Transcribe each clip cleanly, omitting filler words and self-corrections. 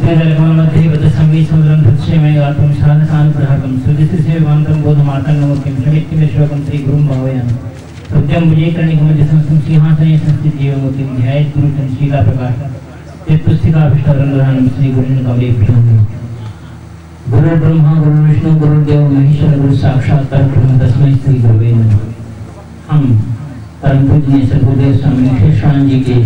श्रीरघुमध्ये वदसंवीसमुद्रं दृश्यमे गातुं साधकानुग्रहकं सुदिशिसेवान्तं बोधमार्तङ्गमूर्तिं समित्तिमेश्वरं श्रीगुरुं भावयामि। सत्यं विजयकर्णिकमध्यसंस्थं सिंहासने संस्थितजीवमूर्तिं ध्यायेत् गुरुचं शीलाप्रकाशं चित्तस्थिताभिष्टवरन्दधानं श्रीगुरुं कमलेभ्यो। गुरु ब्रह्मा गुरु विष्णु गुरुदेव महेश्वर गुरु साक्षात परब्रह्म तस्मै श्री गुरुवे नमः। हम परम पूज्य सद्गुरुदेव स्वामी शेषानंद जी के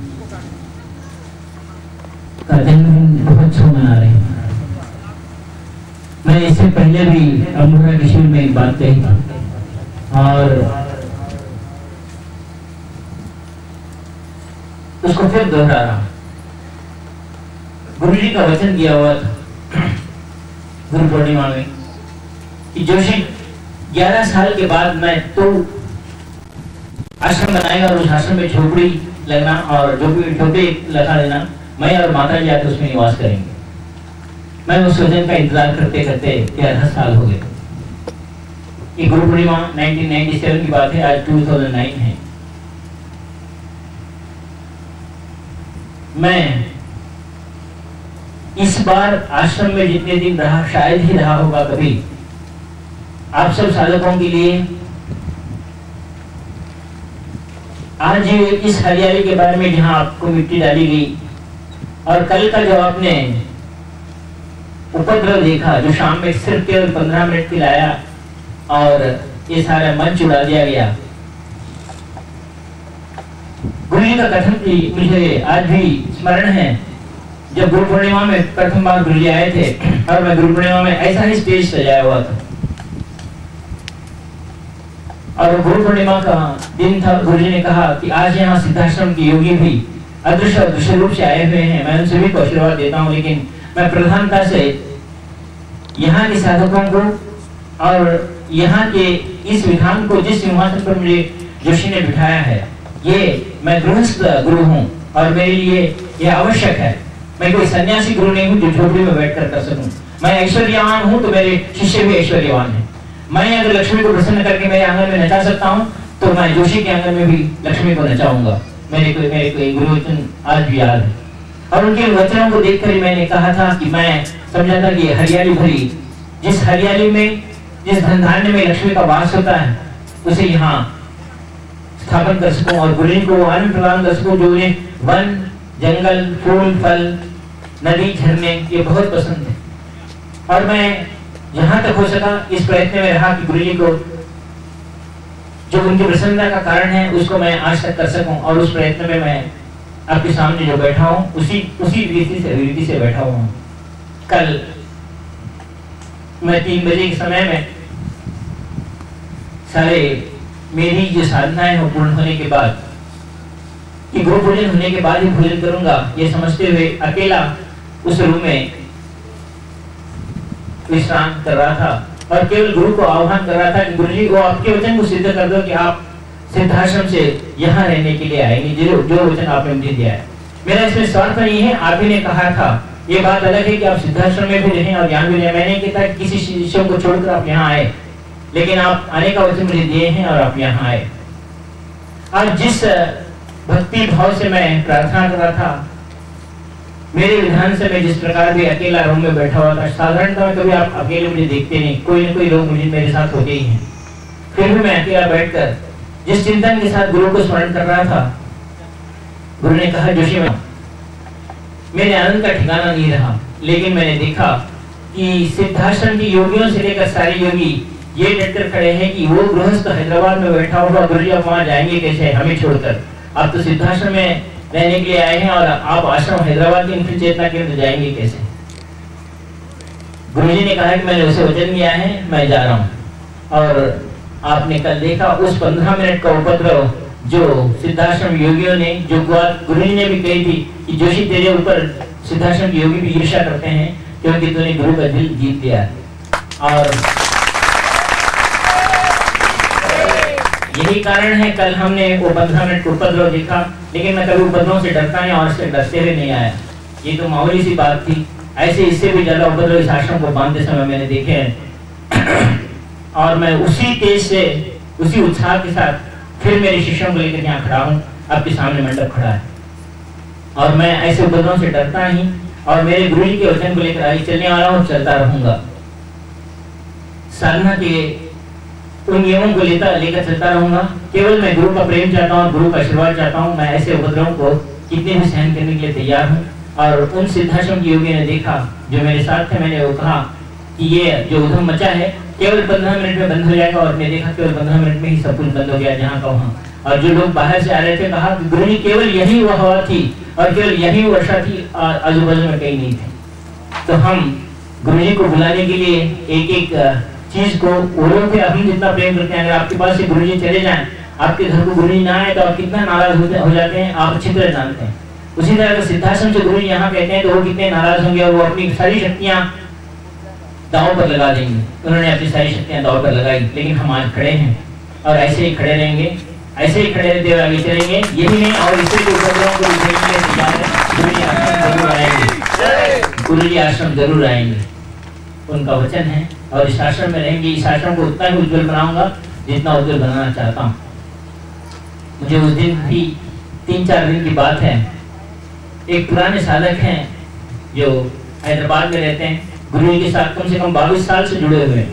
का जन्मदिन महोत्सव मना रहे हैं। मैं इससे पहले भी अमृता के शिविर में एक बात कही और उसको फिर दोहरा रहा। गुरु जी का वचन दिया हुआ था गुरु पूर्णिमा में कि जोशी 11 साल के बाद मैं तो आश्रम बनाएगा और उस आश्रम में झोपड़ी लगना और झोपड़ी लगा देना, मैं और माता जी आकर उसमें निवास करेंगे। मैं उस वचन का इंतजार करते करते 11 साल हो गए। ये गुरु पूर्णिमा 1997 की बात है, आज 2009 है। मैं इस बार आश्रम में जितने दिन रहा, शायद ही रहा होगा कभी, आप सब साधकों के लिए आज इस हरियाली के बारे में जहां आपको मिट्टी डाली गई और कल का जो आपने उपद्रव देखा, जो शाम में सिर्फ केवल 15 मिनट के लाया और ये सारा मंच उड़ा दिया गया। गुरु जी का कथन मुझे आज भी स्मरण है। जब गुरु पूर्णिमा में प्रथम बार गुरु जी आए थे और मैं गुरु पूर्णिमा में ऐसा ही स्टेज सजाया हुआ था और गुरु पूर्णिमा का दिन था। गुरु जी ने कहा कि आज यहाँ सिद्धाश्रम के योगी भी अदृश्य और दृश्य रूप से आए हुए हैं। मैं उन सभी को आशीर्वाद देता हूँ, लेकिन मैं प्रधानता से यहाँ के साधकों को और यहाँ के इस विधान को, जिस सिंहासन पर मुझे जोशी ने बिठाया है, ये मैं गृहस्थ गुरु हूँ और मेरे लिए यह आवश्यक है। मैं कोई सन्यासी गुरु नहीं हूँ जो झोपड़ी में बैठकर कर सकूं। मैं ऐश्वर्यवान हूँ तो मेरे शिष्य भी ऐश्वर्यवान हैं। मैं अगर लक्ष्मी को प्रसन्न करके मेरे आंगन में नचा सकता हूँ तो मैं जोशी के आंगन में भी लक्ष्मी को नचाऊंगा। मेरे को गुरु वचन आज भी याद है और उनके वचनों को देखकर ही मैंने कहा था कि मैं समझा था कि हरियाली भरी, जिस हरियाली में, जिस धन धान्य में लक्ष्मी का वास होता है, उसे यहाँ स्थापन कर सकूं और गुरु जी को आनंद प्रदान कर सकूं। जो उन्हें वन, जंगल, फूल, फल, नदी, झरने ये बहुत पसंद है और मैं जहां तक हो सका इस प्रयत्न में रहा कि गुरु जी को जो उनकी प्रसन्नता का कारण है उसको मैं आज तक कर सकूं और उस प्रयत्न में मैं आपके सामने जो बैठा हूं उसी रीति से बैठा हूं। कल मैं 3 बजे के समय में सारे मेरी जो साधनाएं हो पूर्ण होने के बाद, कि गुरु पूजन होने के बाद ही भोजन करूंगा, ये समझते हुए अकेला उस रूम में विश्राम कर रहा था और केवल गुरु को आह्वान कर रहा था कि गुरु जी वो आपके वचन को सिद्ध कर दो कि आप सिद्धाश्रम से यहाँ रहने के लिए आएंगे, जो वचन आपने मुझे दिया है। मेरा इसमें स्वार्थ नहीं है, आप ही ने कहा था। ये बात अलग है कि आप सिद्धाश्रम में भी रहें और ज्ञान भी रहें। मैंने कहता किसी शिष्यों को छोड़कर आप यहाँ आए, लेकिन आप आने का वचन मुझे दिए हैं और आप यहाँ आए। आज जिस भक्ति भाव से मैं प्रार्थना कर रहा था, मेरे विधान से मैं जिस प्रकार भी अकेला रूम में बैठा हुआ था, साधारणतः में कभी आप अकेले मुझे देखते नहीं, कोई न कोई लोग मुझे मेरे साथ होते ही हैं। फिर भी मैं अकेला बैठकर जिस चिंतन के साथ गुरु को स्मरण कर रहा था, गुरु ने कहा जोशी मेरे आनंद का ठिकाना नहीं रहा, लेकिन मैंने देखा कि सिद्धाश्रम के योगियों से लेकर सारे योगी ये डटकर खड़े हैं कि वो गृहस्थ हैदराबाद में बैठा हुआ, गुरु जी आप वहां जाएंगे कैसे हमें छोड़कर? आप तो सिद्धाश्रम में रहने के लिए आए हैं और आप आश्रम हैदराबाद के इनकी चेतना केंद्र जाएंगे कैसे? गुरुजी ने कहा कि मैंने उसे वचन दिया है, मैं जा रहा हूं। और आपने कल देखा उस 15 मिनट का उपद्रव जो सिद्धाश्रम योगियों ने, जो गुरुजी ने भी कही थी कि जोशी तेरे ऊपर सिद्धाश्रम के योगी भी ईर्ष्या करते हैं क्योंकि तूने गुरु का दिल जीत लिया। और यही कारण है कल हमने वो 15 मिनट उपद्रव देखा, लेकिन मैं कभी उपद्रव से डरता नहीं और इससे डरते हुए नहीं आया। ये तो मामूली सी बात थी, ऐसे इससे भी ज्यादा उपद्रव इस आश्रम को बांधते समय मैंने देखे हैं। और मैं उसी तेज से, उसी उत्साह के साथ फिर मेरे शिष्यों को लेकर यहाँ खड़ा हूँ, आपके सामने मंडप खड़ा है और मैं ऐसे उपद्रव से डरता नहीं। और मेरे गुरु जी के वचन को लेकर आगे चलने वाला हूँ, चलता रहूंगा। साधना के उन नियमों को लेकर चलता रहूंगा। केवल मैं गुरु का प्रेम चाहता हूँ, गुरु का आशीर्वाद चाहता हूँ। मैं ऐसे उपद्रवों को कितने भी सहन करने के लिए तैयार हूँ। और उन सिद्धाश्रम के योगी ने देखा जो मेरे साथ थे, मैंने वो कहा कि ये जो उधम मचा है केवल 15 मिनट में बंद हो जाएगा, और मैंने देखा केवल 15 मिनट में ही सब कुछ बंद हो गया जहाँ का वहाँ। और जो लोग बाहर से आ रहे थे कहा कि गुरु जी केवल यही वो हवा थी और केवल यही वर्षा थी, आजू बाजू में कहीं नहीं थे। तो हम गुरु जी को बुलाने के लिए एक एक चीज को ओरों पे हम जितना प्रेम करते हैं, अगर आपके पास से गुरु जी चले जाएं, आपके घर को गुरु जी ना आए तो आप कितना नाराज हो जाते हैं, आप अच्छी तरह जानते हैं। उसी तरह अगर सिद्धाश्रम से गुरु जी यहाँ कहते हैं तो वो कितने नाराज होंगे और वो अपनी सारी शक्तियां दांव पर लगा देंगे। उन्होंने अपनी सारी शक्तियां दांव पर लगाई, लेकिन हम आज खड़े हैं और ऐसे ही खड़े रहेंगे, ऐसे ही खड़े रहते हुए आगे चलेंगे। यही नहीं और इसी के उपद्रवों को गुरु जी आश्रम जरूर आएंगे, गुरु जी आश्रम जरूर आएंगे, उनका वचन है। और इस आश्रम में रहेंगे, इस आश्रम को उतना ही उज्जवल बनाऊंगा जितना उज्जवल बनाना चाहता हूँ। मुझे उस दिन भी 3-4 दिन की बात है, एक पुराने साधक हैं जो हैदराबाद में रहते हैं, गुरु जी के साथ कम से कम 22 साल से जुड़े हुए।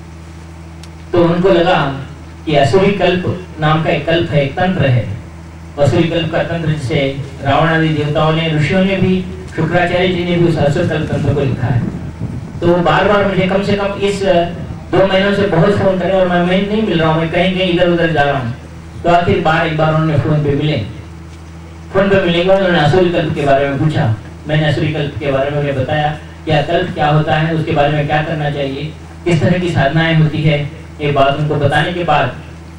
तो उनको लगा कि असुरी कल्प नाम का एक कल्प है, एक तंत्र है। असुरी कल्प का तंत्र जिसे रावण आदि देवताओं ने, ऋषियों ने भी, शुक्राचार्य जी ने भी उस असुर कल्प तंत्र को लिखा है। तो बार बार मुझे कम से कम इस 2 महीनों से बहुत फोन करे और मैं नहीं मिल रहा हूँ, मैं कहीं कहीं इधर उधर जा रहा हूँ। तो आखिर एक बार उन्होंने फोन पे मिले, फोन पे मिलेगा उन्होंने असुरी कल्प के बारे में पूछा। मैंने असुरी कल्प के बारे में उन्हें बताया क्या कल्प क्या होता है, उसके बारे में क्या करना चाहिए, किस तरह की साधनाएं होती है। ये बात उनको बताने के बाद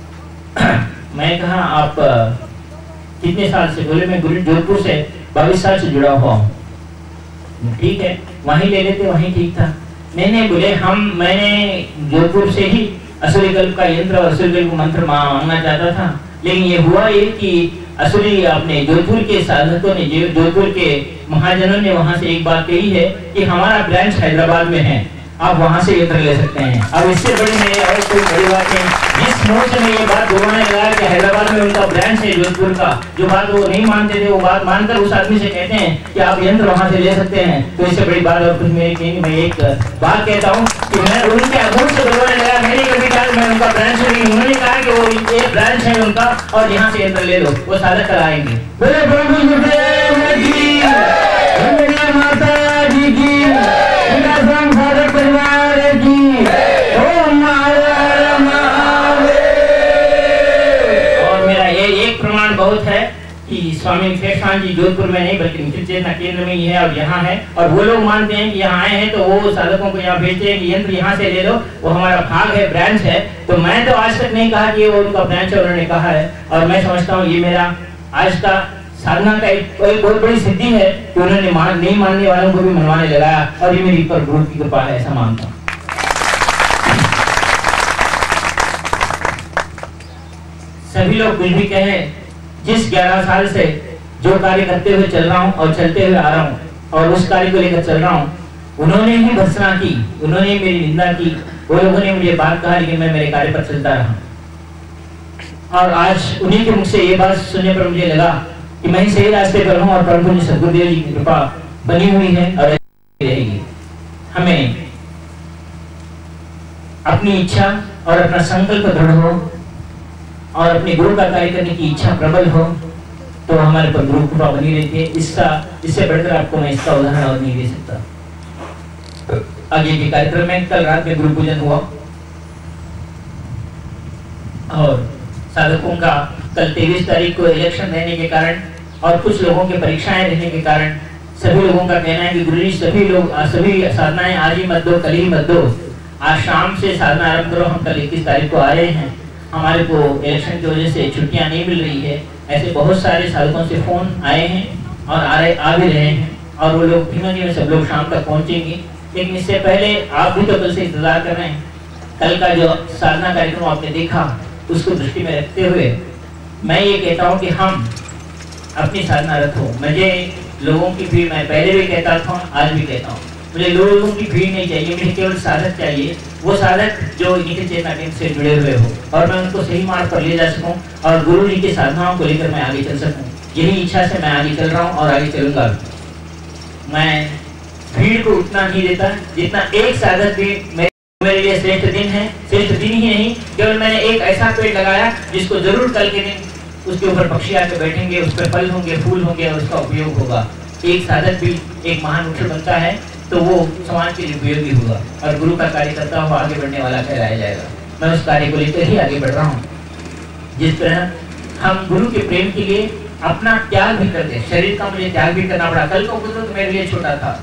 मैं कहा आप कितने साल से? बोले मैं गुरु जोधपुर से 22 साल से जुड़ा हुआ हूँ। ठीक है, वहीं ले लेते, वहीं ठीक था। नहीं बोले मैंने जोधपुर से ही असुरी कल्प का यंत्र और असुरी कल्प मंत्र मांगना चाहता था, लेकिन ये हुआ ये कि असुरी अपने जोधपुर के साधकों ने, जोधपुर के महाजनों ने वहां से एक बात कही है कि हमारा ब्रांच हैदराबाद में है, आप वहां से यंत्र ले सकते हैं। अब इससे बड़ी नहीं और कोई बड़ी बात नहीं। जिस मुंह से मैं ये बात दोबारा लगा कि हैदराबाद में उनका ब्रांच है जोधपुर का, जो बात वो नहीं मानते थे वो बात मानकर उस आदमी से कहते हैं कि आप यंत्र वहां से ले सकते हैं, तो इससे बड़ी बात और कुछ मेरी नहीं। मैं एक बात कहता हूँ कि मैं उनके अगुण से दोबारा लगा, मैंने कभी कहा मैं उनका ब्रांच नहीं, उन्होंने कहा कि वो एक ब्रांच है उनका और यहाँ से यंत्र ले लो, वो साधक कराएंगे। माता जी की साधक परिवार की और मेरा ये एक प्रमाण बहुत है कि स्वामी शेषान जी जोधपुर में नहीं बल्कि निखिल चेतना केंद्र में ही है और यहाँ है। और वो लोग मानते हैं कि यहाँ आए हैं तो वो साधकों को यहाँ भेजते हैं कि यंत्र यहाँ से ले लो, वो हमारा भाग है, ब्रांच है। तो मैं तो आज तक नहीं कहा कि वो उनका ब्रांच है, उन्होंने कहा है। और मैं समझता हूँ ये मेरा आज का साधना का एक बहुत बड़ी सिद्धि है कि उन्होंने नहीं मानने वालों को भी मनवाने लगाया, और ये मेरी पर गुरु की कृपा है, ऐसा मानता हूँ। सभी लोग कुछ भी कहें, जिस 11 साल से जो कार्य करते हुए चल रहा हूँ और चलते हुए आ रहा हूँ और उस कार्य को लेकर चल रहा हूँ, उन्होंने ही भर्त्सना की, उन्होंने मेरी निंदा की, वो लोगों ने मुझे बात कहा, लेकिन मैं मेरे कार्य पर चलता रहा। और आज उन्हीं के मुख से ये बात सुनने पर मुझे लगा कि मैं ही सही रास्ते पर हूँ और प्रभु जी सद्गुरुदेव जी की कृपा बनी हुई है और रहेगी। हमें अपनी इच्छा और अपना संकल्प दृढ़ हो और अपने गुरु का कार्य करने की इच्छा प्रबल हो तो हमारे पर गुरु कृपा बनी रहती है। इससे बढ़कर आपको मैं इसका उदाहरण और नहीं दे सकता। आगे के कार्यक्रम में कल रात में गुरु पूजन हुआ और साधकों का कल 23 तारीख को इलेक्शन रहने के कारण और कुछ लोगों की परीक्षाएं रहने के कारण सभी लोगों का कहना है कि गुरुजी सभी साधनाएं आज ही मत दो, कल ही मत दो, आज शाम से साधना आरंभ करो। हम कल 21 तारीख को आ रहे हैं, हमारे को इलेक्शन की वजह से छुट्टियां नहीं मिल रही है। ऐसे बहुत सारे साधकों से फोन आए हैं और आ भी रहे हैं और वो लोग धीमे सब लोग शाम तक पहुंचेंगे। लेकिन इससे पहले आप भी तो कल से इंतजार कर रहे हैं। कल का जो साधना कार्यक्रम आपने देखा उसको दृष्टि में रखते हुए मैं ये कहता हूँ कि हम अपनी साधना रखो। मुझे लोगों की भीड़, मैं पहले भी कहता था, आज भी कहता हूँ, मुझे लोगों की भीड़ नहीं चाहिए, मुझे केवल साधक चाहिए। वो साधक जो निखिल चेतना केंद्र से जुड़े हुए हो और मैं उनको सही मार्ग पर ले जा सकूं और गुरु जी की साधनाओं को लेकर मैं आगे चल सकूं। यही इच्छा से मैं आगे चल रहा हूँ और आगे चलूंगा। मैं भीड़ को उतना नहीं देता जितना एक साधक भी मेरे लिए श्रेष्ठ दिन है। श्रेष्ठ दिन ही नहीं, केवल मैंने एक ऐसा पेड़ लगाया जिसको जरूर कल के दिन उसके ऊपर पक्षी आके बैठेंगे, उस पर फल होंगे, फूल होंगे और उसका उपयोग होगा। एक साधक भी एक महान वृक्ष बनता है तो वो समाज के लिए उपयोगी होगा और गुरु का कार्य करता हुआ आगे बढ़ने वाला कहलाया जाएगा। मैं उस कार्य को लेकर ही आगे बढ़ रहा हूँ। जिस तरह हम गुरु के प्रेम के लिए अपना त्याग भी करते, शरीर का मुझे त्याग भी करना पड़ा। कल को तो मेरे लिए छोटा था,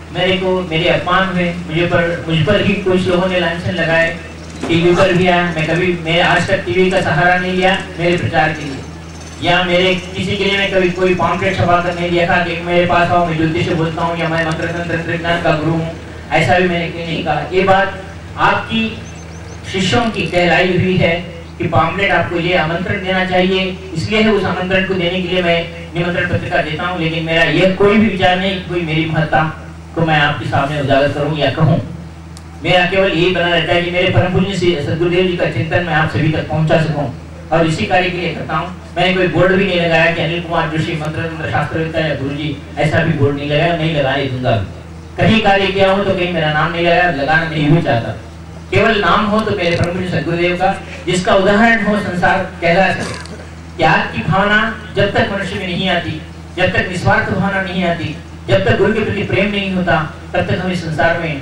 मेरे अपमान हुए, मुझ पर ही कुछ लोगों ने लांछन लगाए, टीवी पर भी आया। मैं आज तक टीवी का सहारा नहीं लिया मेरे प्रचार के लिए, या मेरे किसी के लिए मैं कभी कोई पॉम्पलेट छपा कर नहीं लिखा कि मेरे पास आओ, मैं ज्योतिष से बोलता हूँ या मैं मंत्र तंत्र विज्ञान का गुरु हूँ। ऐसा भी मैंने नहीं कहा। ये बात आपकी शिष्यों की कहलाई हुई है कि पॉम्पलेट आपको ये आमंत्रण देना चाहिए, इसलिए है उस आमंत्रण को देने के लिए मैं निमंत्रण पत्रिका देता हूँ। लेकिन मेरा यह कोई भी विचार नहीं कि कोई मेरी महत्ता को मैं आपके सामने उजागर करूँ या कहूँ। मेरा केवल यही बना रहता है कि मेरे परम पूज्य श्री सद्गुरुदेव जी का चिंतन मैं आप सभी तक पहुँचा सकूँ और इसी कार्य के लिए करता हूँ। मैंने कोई बोर्ड भी नहीं लगाया कि अनिल कुमार जोशी मंत्र शास्त्रवेत्ता या गुरुजी, ऐसा भी बोर्ड नहीं लगाया, नहीं लगाने दूंगा। कहीं कार्य किया हो तो कहीं मेरा नाम नहीं लगाना नहीं भी चाहता। केवल नाम हो तो मेरे परम पूज्य सद्गुरुदेव का, जिसका उदाहरण हो संसार कहला सके। त्याग की भावना जब तक मनुष्य में नहीं आती, जब तक निस्वार्थ भावना नहीं आती, जब तक गुरु के प्रति प्रेम नहीं होता, तब तक हम इस संसार में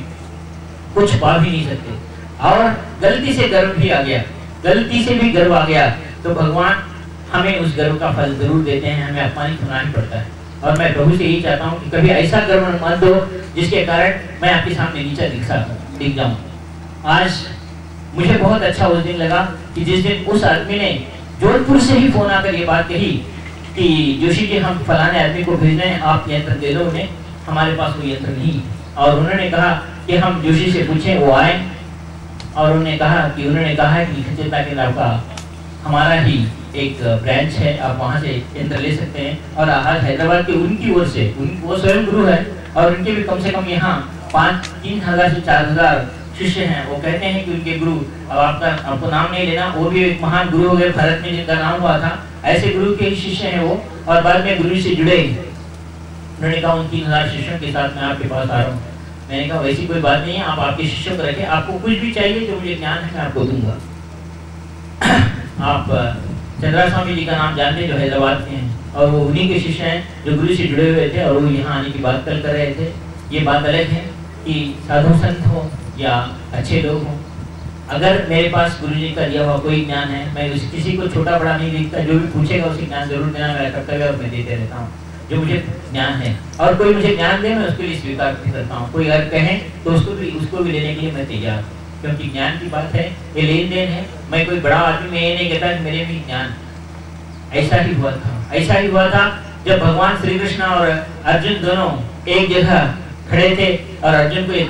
कुछ पा भी नहीं सकते। और गलती से गर्व भी आ गया, गलती से भी गर्व आ गया तो भगवान हमें उस गर्व का फल जरूर देते हैं, हमें अपमानित होना ही पड़ता है। और मैं प्रभु से यही चाहता हूँ कि कभी ऐसा गर्व मत दो जिसके कारण मैं आपके सामने नीचा दिख जाऊँ। आज मुझे बहुत अच्छा उस दिन लगा कि जिस दिन उस आदमी ने जोधपुर से ही फोन आकर ये बात कही कि जोशी जी हम फलाने आदमी को भेज रहे हैं, आप यंत्र दे दो उन्हें, हमारे पास कोई यंत्र नहीं। और उन्होंने कहा कि हम जोशी से पूछें, वो आए और उन्होंने कहा कि चेतना केंद्र आपका हमारा ही एक ब्रांच है, आप वहाँ से यंत्र ले सकते हैं। और आज हैदराबाद के उनकी ओर से, वो स्वयं गुरु है और उनके भी कम से कम यहाँ 3,000 से 4,000 शिष्य हैं। वो कहते हैं कि उनके गुरु, अब आपको नाम नहीं लेना, वो भी एक महान गुरु हो गए भारत में जिनका नाम हुआ था, ऐसे गुरु के शिष्य हैं वो, और बाद में गुरु से जुड़े। उन्होंने कहा उन 3,000 शिष्यों के साथ मैं आपके पास आ रहा हूँ। मैंने कहा वैसी कोई बात नहीं है, आप आपके शिष्यों को रखें, आपको कुछ भी चाहिए जो मुझे ज्ञान है मैं आपको दूंगा। आप चंद्रा स्वामी जी का नाम जानते हैं जो हैदराबाद के हैं, और वो उन्हीं के शिष्य हैं जो गुरु से जुड़े हुए थे और वो यहाँ आने की बात कल कर रहे थे। ये बात अलग है कि साधु संत हो या अच्छे लोग हों, अगर मेरे पास गुरु जी का दिया हुआ कोई ज्ञान है, मैं किसी को छोटा बड़ा नहीं देखता, जो भी पूछेगा उसे ज्ञान जरूर देना मेरा कर्तव्य और मैं देते रहता हूँ जो मुझे ज्ञान है। और कोई मुझे ज्ञान दे मैं उसके लिए स्वीकार करता हूँ, कोई अगर कहे तो उसको भी लेने के लिए मैं तैयार हूँ, क्योंकि ज्ञान की बात है, ये लेन देन है। मैं कोई बड़ा आदमी मैं ये नहीं कहता कि मेरे भी ज्ञान। ऐसा ही हुआ था जब भगवान श्री कृष्ण और अर्जुन दोनों एक जगह खड़े थे और अर्जुन को ये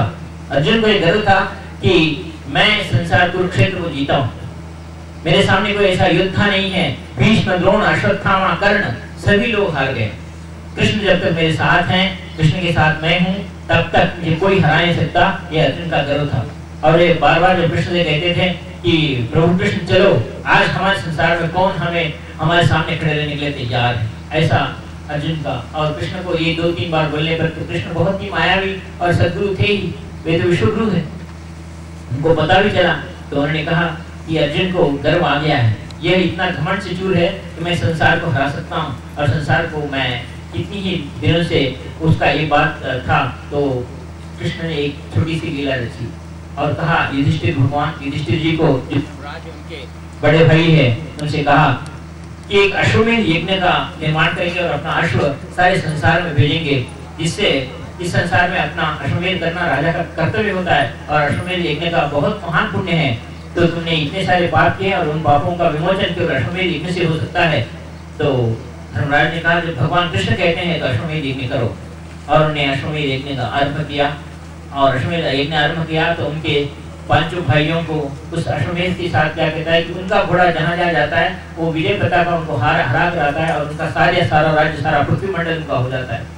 गर्व था कि मैं संसार कुरुक्षेत्र को जीता हूँ, मेरे सामने कोई ऐसा योद्धा नहीं है। भीष्म, द्रोण, अश्वत्थामा, कर्ण सभी लोग हार गए। कृष्ण जब तक मेरे साथ हैं, कृष्ण के साथ मैं हूँ, तब तक मुझे कोई हरा नहीं सकता। ये अर्जुन का गर्व था। और ये बार बार जब कृष्ण से कहते थे कि प्रभु कृष्ण चलो, आज हमारे संसार में कौन हमारे सामने खड़े रहने के लिए तैयार है, ऐसा अर्जुन का। और कृष्ण को ये 2-3 बार बोलने पर कृष्ण बहुत ही मायावी और सद्गुरु थे ही, वे तो विश्वगुरु है, उनको पता भी चला। तो उन्होंने कहा कि अर्जुन को गर्व आ गया है, यह इतना घमंड से चूर है कि मैं संसार को हरा सकता हूँ, और संसार को मैं कितनी ही दिनों से उसका ये बात था। तो कृष्ण ने एक छोटी सी लीला रची और कहा युधिष्ठिर जी को, जो उनके बड़े भाई है, उनसे कहा कि एक अश्वमेध यज्ञ का निर्माण करेंगे और अपना अश्व सारे संसार में भेजेंगे, जिससे इस संसार में अपना अश्वमेध करना राजा का कर्तव्य होता है और अश्वमेध यज्ञ का बहुत महान पुण्य है। तो तुमने इतने सारे पाप किए और उन पापों का विमोचन केवल अश्वमेध यज्ञ से हो सकता है। तो धर्मराज ने कहा जब भगवान कृष्ण कहते हैं तो अश्वमेध यज्ञ करो, और उन्होंने अश्वमेध यज्ञ का आरंभ किया। और अश्वमेध यज्ञ आरंभ किया तो उनके 5 भाइयों को उस अश्वमेध के साथ क्या कहता है कि उनका घोड़ा जहाँ जहाँ जाता है वो विजय पताका उनको हरा कर आता है और उनका सारा राज्य, सारा पृथ्वी मंडल उनका हो जाता है।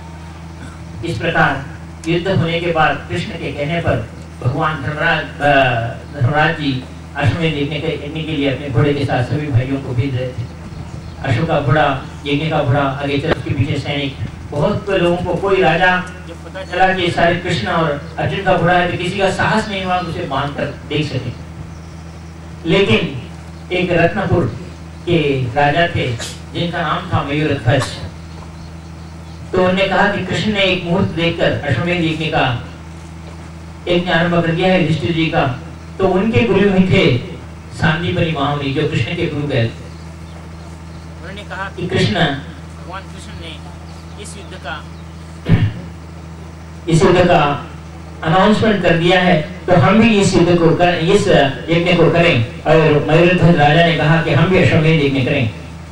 इस प्रकार युद्ध होने के बाद कृष्ण के कहने पर भगवान धर्मराज जी अश्वमेध यज्ञ के लिए अपने घोड़े के साथ सभी भाइयों को भेज रहे थे। अश्व का घोड़ा, यज्ञ का घोड़ा आगे चल, उसके पीछे सैनिक, बहुत लोगों को, कोई राजा जब पता चला कि सारे कृष्ण और अर्जुन का घोड़ा है तो किसी का साहस नहीं हुआ उसे बांध कर देख सके। लेकिन एक रत्नपुर के राजा थे जिनका नाम था मयूरध्वज, तो उन्होंने कहा कि कृष्ण ने एक मुहूर्त देखकर अश्वमेध यज्ञ का यज्ञ आरंभ कर दिया है युधिष्ठिर जी का। तो उनके गुरु ही थे सांदीपनि महामुनि, जो कृष्ण के गुरु गए। उन्होंने कहा कि भगवान कृष्ण ने इस युद्ध का अनाउंसमेंट कर दिया है, तो हम भी इस युद्ध को इस यज्ञ को करें। और मयूरध्वज राजा ने कहा कि हम भी अश्वमेध यज्ञ करें,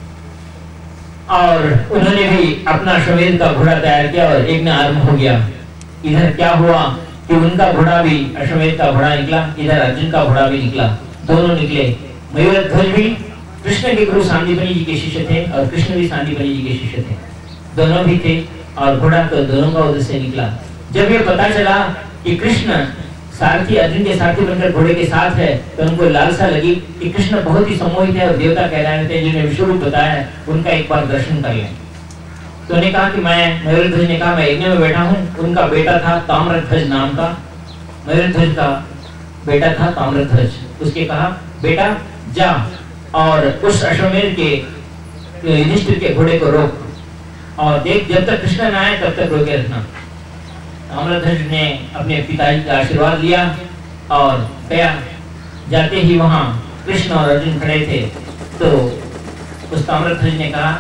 और उन्होंने भी अपना अश्वमेध का घोड़ा तैयार किया और यज्ञ आरंभ हो गया। इधर क्या हुआ कि उनका घोड़ा भी अश्वमेध का घोड़ा निकला, इधर अर्जुन का घोड़ा भी निकला, दोनों निकले। मयूरध्वज भी कृष्ण के गुरु सांदीपनि जी के शिष्य थे और कृष्ण भी सांदीपनि जी के शिष्य थे, दोनों भी थे, और घोड़ा तो दोनों का उधर से निकला। जब ये पता चला कि कृष्ण सारथी अर्जुन के सारथी बनकर घोड़े के साथ है, तो उनको लालसा लगी कि कृष्ण बहुत ही सम्मोहित है और देवता कहलाते हैं, जिन्हें विश्वरूप बताया है, उनका एक बार दर्शन कर लें। तो उन्होंने कहा कि मयूरध्वज ने कहा मैं यज्ञ में बैठा हूँ। उनका बेटा था ताम्रध्वज नाम का, मयूरध्वज का बेटा था ताम्रध्वज। उसके कहा बेटा जा और उस अश्वमेध के युधिष्ठिर के घोड़े को रोक, और देख जब तक कृष्ण न आए तब तक रोके रखना। ताम्रध्वज ने अपने पिताजी का आशीर्वाद लिया और गया। जाते ही वहां कृष्ण और अर्जुन खड़े थे, तो उस ताम्रध्वज ने कहा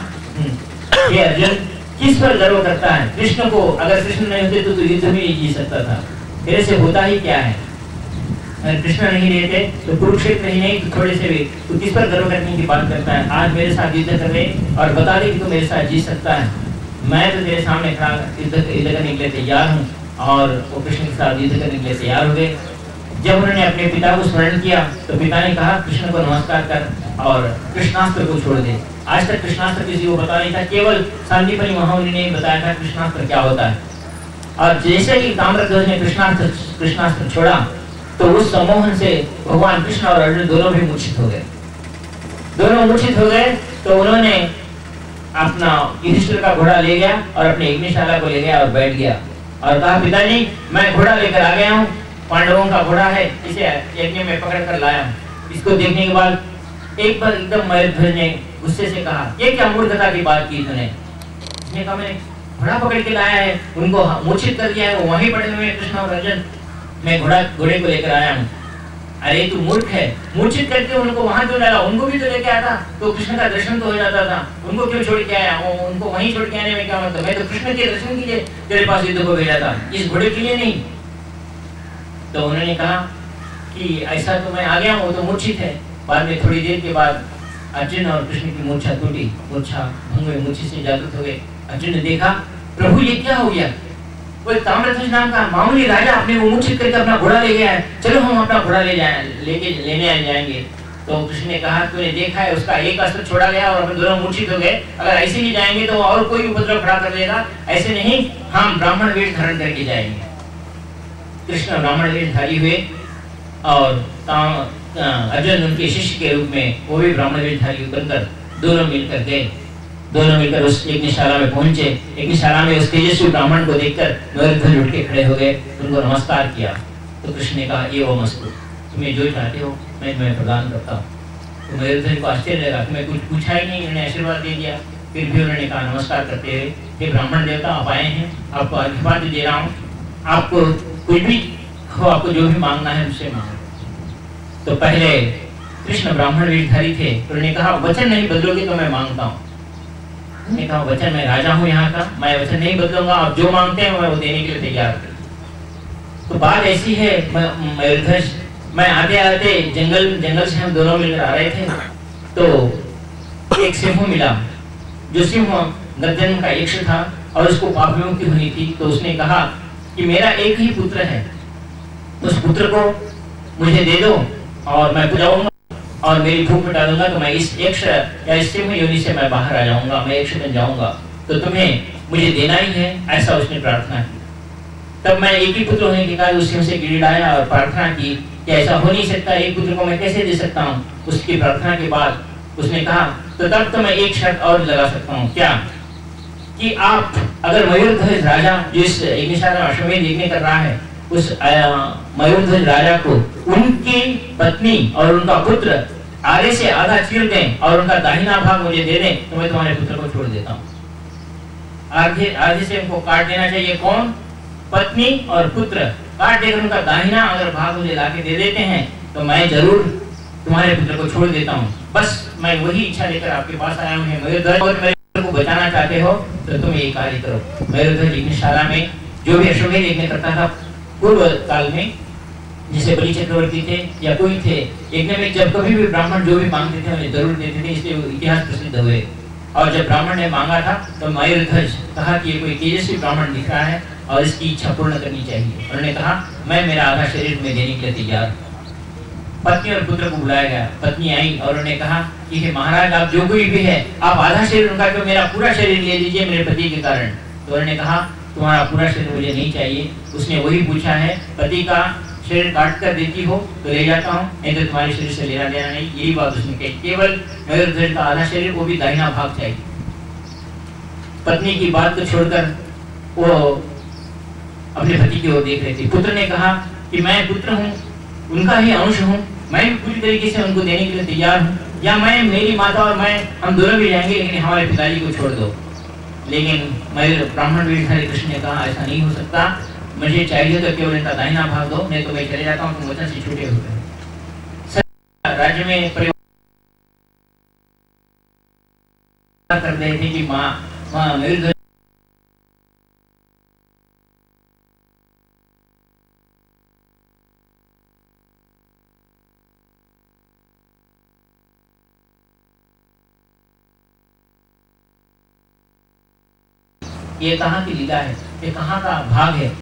हे अर्जुन, किस पर गर्व करता है? कृष्ण को, अगर कृष्ण नहीं होते तो तू युद्ध भी नहीं जीत सकता था, तेरे से होता ही क्या है? अगर कृष्ण नहीं रहते तो कुरुक्षेत्र ही नहीं तो थोड़े से भी तू किस पर गर्व करने की बात करता है? आज मेरे साथ युद्ध कर ले और बता दे कि तू मेरे साथ जीत सकता है। मैं तो तेरे सामने खड़ा युद्ध करने के लिए तैयार हूँ। और वो कृष्ण के साथ युद्ध करने के लिए तैयार हो गए। जब उन्होंने अपने पिता को स्मरण किया तो पिता ने कहा कृष्ण को नमस्कार कर और कृष्णास्त्र को छोड़ दे। आज तक कृष्णास्त्र किसी को पता नहीं था, केवल सांदीपनि महामुनि ने बताया था कृष्णास्त्र क्या होता है। और जैसे ही ताम्रध्वज ने कृष्णास्त्र छोड़ा तो उस सम्मोहन से भगवान कृष्ण और अर्जुन दोनों भी मूर्छित हो गए। दोनों मूर्छित हो गए तो उन्होंने अपना युधिष्ठिर का घोड़ा ले गया और अपने यज्ञशाला को ले गया और बैठ गया और कहा पिताजी मैं घोड़ा लेकर आ गया हूँ, पांडवों का घोड़ा है, इसे यज्ञ में पकड़ कर लाया हूँ। इसको देखने के बाद एक बार एकदम मयूरध्वज ने गुस्से से कहा ये क्या मूर्खता की बात की तूने? इसने कहा मैंने घोड़ा पकड़ के लाया है, उनको मूर्छित कर दिया है, वो वहीं पड़े हुए कृष्ण और अर्जुन, मैं घोड़े को लेकर आया हूँ। अरे तू मूर्ख है, मूर्छित करके उनको वहां क्यों डाला? उनको भी तो लेके आया था तो कृष्ण का दर्शन तो हो जाता था, उनको क्यों छोड़ के आया? उनको वहीं छोड़ के आने में क्या मतलब? मैं तो कृष्ण के दर्शन के लिए तेरे पास युद्ध को भेजा था, इस घोड़े के लिए नहीं। तो उन्होंने कहा कि ऐसा तो मैं आ गया हूँ, वो तो मूर्छित है। बाद में थोड़ी देर के बाद अर्जुन और कृष्ण की मूर्छा टूटी, मूर्छा भंग हुई, मूर्छित से जागृत हो गए। अर्जुन ने देखा प्रभु ये क्या हो गया? वो ताम्रध्वज नाम का मामूली राजा अपने को मूर्छित करके अपना घोड़ा ले गया है, चलो हम अपना घोड़ा लेने आ जाएंगे। तो कृष्ण ने कहा तूने देखा है उसका एक अस्त्र छोड़ा गया और हम दोनों मूर्छित हो गए, अगर ऐसे ही जाएंगे तो और कोई उपद्रव खड़ा कर देगा, ऐसे नहीं, हम ब्राह्मण वेश धारण करके जाएंगे। कृष्ण ब्राह्मण वेश धारी हुए और अर्जुन उनके शिष्य के रूप में वो भी ब्राह्मण वेश धारी बनकर दोनों मिलकर गए। दोनों मिलकर उस यज्ञशाला में पहुंचे। यज्ञशाला में उस तेजस्वी ब्राह्मण को देखकर मयूरध्वज उठ के खड़े हो गए, उनको नमस्कार किया। तो कृष्ण ने कहा ये वो मस्तु, तुम्हें जो चाहते हो मैं तुम्हें प्रदान करता हूँ। तो मयूरध्वज को आश्चर्य लगा, तुम्हें कुछ पूछा ही नहीं, उन्होंने आशीर्वाद दे दिया। फिर भी उन्होंने कहा नमस्कार करते हुए हे ब्राह्मण देवता आप आए हैं, आपको आशीर्वाद दे रहा हूँ, आपको कुछ भी हो, आपको जो भी मांगना है मुझसे मांगो। तो पहले कृष्ण ब्राह्मण वेशधारी थे, उन्होंने कहा वचन नहीं बदलोगे तो मैं मांगता हूँ। उन्होंने कहा वचन, मैं राजा हूँ यहाँ का, मैं वचन नहीं बदलूंगा, आप जो मांगते हैं मैं वो देने के लिए तैयार हूँ। तो बात ऐसी है मयूरध्वज, मैं आते आते जंगल से हम दोनों मिलकर आ रहे थे, तो एक सिंह मिला। जो सिंह गर्दन का यक्ष था और उसको पाप विमुक्ति होनी थी, तो उसने कहा कि मेरा एक ही पुत्र है, उस पुत्र को मुझे दे दो और मैं पुजाऊंगा और मेरी भूख मिटा दूंगा, तो मैं इस यक्ष या इस सिंह योनि से मैं बाहर आ जाऊंगा, मैं यक्ष बन जाऊंगा, तो तुम्हें मुझे देना ही है, ऐसा उसने प्रार्थना की। तब मैं एक ही पुत्र होने के कारण उस सिंह से गिड़गिड़ाया और प्रार्थना की कि ऐसा हो नहीं सकता, एक पुत्र को मैं कैसे दे सकता हूँ। उसकी प्रार्थना के बाद उसने कहा तो तब तो मैं एक शर्त और लगा सकता हूँ, क्या कि आप अगर मयूरध्वज राजा जिस यज्ञशाला में अश्वमेध यज्ञ कर रहा है, उस मयूरध्वज राजा को उनकी पत्नी और उनका पुत्र आधे से आधा चीर दें और उनका दाहिना भाग मुझे दे दें, तो मैं तुम्हारे पुत्र को छोड़ देता हूँ। आधे से उनको काट देना चाहिए। कौन? पत्नी और पुत्र काट देकर उनका दाहिना अगर भाग मुझे लाके दे देते हैं तो मैं जरूर तुम्हारे पुत्र को छोड़ देता हूँ। बस मैं वही इच्छा लेकर आपके पास आया हूँ। मयूरध्वज, और मेरे पुत्र को बचाना चाहते हो तो तुम ये कार्य करो। मयूरध्वज यज्ञशाला में जो भी अश्वमेध यज्ञ करता था पूर्व काल में, जैसे बलि चक्रवर्ती थे या कोई थे, यज्ञ में जब कभी भी ब्राह्मण जो भी मांगते थे उन्हें जरूर देते थे, इसलिए इतिहास प्रसिद्ध हुए। और जब ब्राह्मण ने मांगा था तो मयूरध्वज कहा कि ये कोई तेजस्वी ब्राह्मण दिख रहा है और इसकी इच्छा पूर्ण करनी चाहिए। उन्होंने कहा मैं मेरा आधा शरीर में देने के लिए तैयार हूँ। पत्नी और पुत्र को बुलाया गया। पत्नी आई और उन्होंने कहा कि महाराज आप जो कोई भी है, आप आधा शरीर उनका क्यों, मेरा पूरा शरीर ले लीजिए मेरे पति के कारण। तो उन्होंने कहा तुम्हारा पूरा शरीर मुझे नहीं चाहिए। उसने वही पूछा है, पति का शरीर काट कर देती हो तो ले जाता हूँ, नहीं तो तुम्हारे शरीर से लेना देना नहीं। यही बात उसने कही। केवल मयूरध्वज का आधा शरीर, वो भी दाहिना भाग चाहिए। पत्नी की बात को छोड़कर वो अपने पति की ओर देख रहे थे। पुत्र ने कहा कि मैं पुत्र हूँ, उनका ही अंश हूँ, मैं भी पूरी तरीके से उनको देने के लिए तैयार हूँ, या मैं, मेरी माता और मैं, हम दोनों भी जाएंगे, लेकिन हमारे पिताजी को छोड़ दो। लेकिन मयूर ब्राह्मण वेशधारी कृष्ण ने कहा ऐसा नहीं हो सकता, मुझे चाहिए तो केवल इनका दाहिना भाग दो, नहीं तो मैं चले जाता हूँ, तुम वचन से छूटे हो गए। राज्य में परिवार कर रहे थे कि माँ मयूरध्वज ये कहाँ की लीला है, ये कहाँ का भाग है।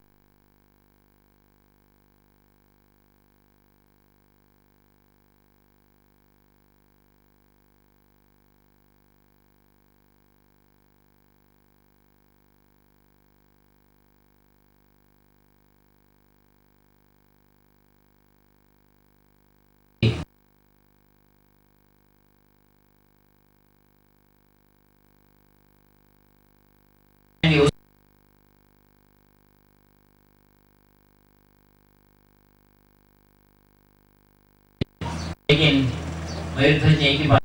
लेकिन मयूरध्वज ने एक बात,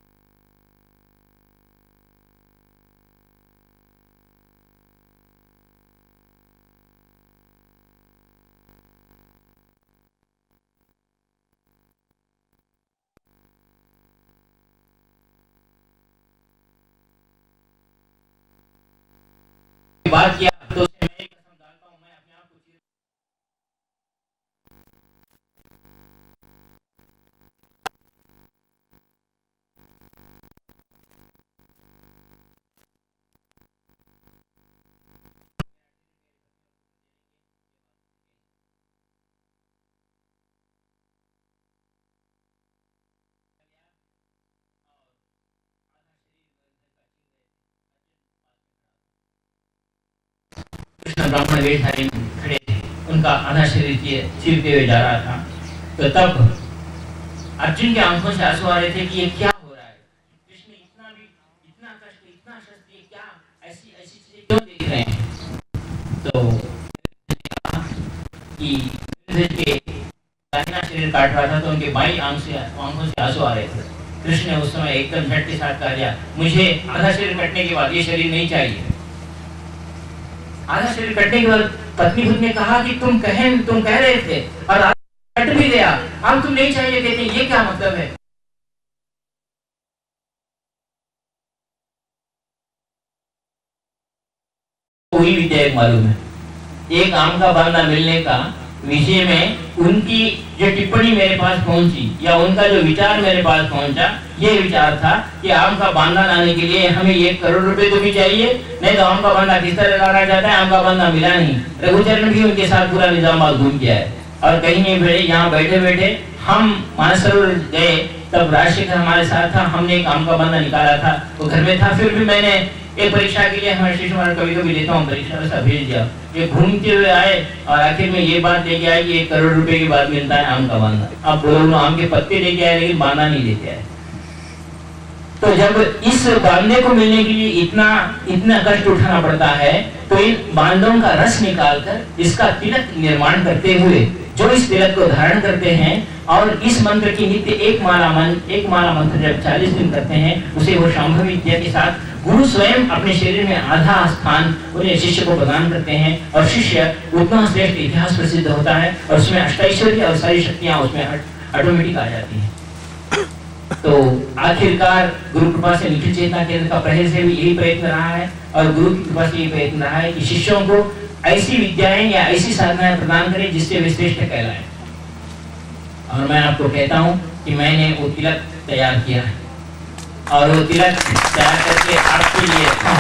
बात किया तो मैं एक कसम डालता हूं, मैं अपने आप को कृष्ण ब्राह्मण वेशधारी खड़े थे, उनका आधा शरीर चीरते हुए जा रहा था। तो तब अर्जुन के आंखों से आंसू आ रहे थे कि ये क्या हो रहा है, कृष्ण इतना कष्ट, इतना शस्त्र, ये क्या ऐसी चीजें क्यों देख रहे हैं। तो कि के दाहिना शरीर काट रहा था तो उनके बाईं आंखों से आंसू आ रहे थे। कृष्ण ने उस समय एकदम झट के साथ कहा दिया, मुझे आधा शरीर कटने के बाद ये शरीर नहीं चाहिए। आधा शरीर कटने के बाद पत्नी खुद ने कहा कि तुम कह रहे थे और कट भी गया, अब तुम नहीं चाहिए कहते, ये क्या मतलब है। वही विद्या मालूम है, एक आम का बांदा मिलने का विषय में उनकी जो टिप्पणी मेरे पास पहुंची या उनका जो विचार मेरे पास पहुंचा, ये विचार था कि आम का बांदा लाने के लिए हमें 1 करोड़ रुपए तो भी चाहिए, नहीं तो आम का बांदा किस तरह लाना चाहता है। आम का बांदा मिला नहीं। रघुचरण भी उनके साथ पूरा निजाम घूम किया है और कहीं नहीं भेजे। यहाँ बैठे बैठे हम मानसरोवर गए, तब राजशेखर हमारे साथ था, हमने एक आम का बांदा निकाला था, वो घर में था। फिर भी मैंने एक परीक्षा के लिए हमारे शिष्य कभी देता हूँ परीक्षा, वैसा भेज दिया। ये घूमते हुए आए और आखिर में ये बात लेके आए कि 1 करोड़ रुपए के बाद मिलता है आम का बांदा। अब बोलो आम के पत्ते लेके आए लेकिन बांदा नहीं लेके आए। तो जब इस बांदे को मिलने के लिए इतना कष्ट उठाना पड़ता है, तो इन बांदों का रस निकालकर इसका तिलक निर्माण करते हुए जो इस तिलक को धारण करते हैं और इस मंत्र की नित्य एक माला मंत्र जब 40 दिन करते हैं, उसे वो शांभवी विद्या के साथ गुरु स्वयं अपने शरीर में आधा स्थान उन्हें शिष्य को प्रदान करते हैं और शिष्य उतना श्रेष्ठ इतिहास प्रसिद्ध होता है और उसमें अष्टैश्वर्य और सारी शक्तियां उसमें ऑटोमेटिक आ जाती हैं। तो आखिरकार गुरु कृपा से निखिल चेतना केंद्र का पहले से भी यही प्रयत्न रहा है और गुरु की कृपा से यही प्रयत्न रहा है कि शिष्यों को ऐसी विद्याएं या ऐसी साधनाएं प्रदान करें जिससे वे श्रेष्ठ कहलाएं। और मैं आपको कहता हूं कि मैंने वो तिलक तैयार किया है और वो तिलक तैयार करके आपके लिए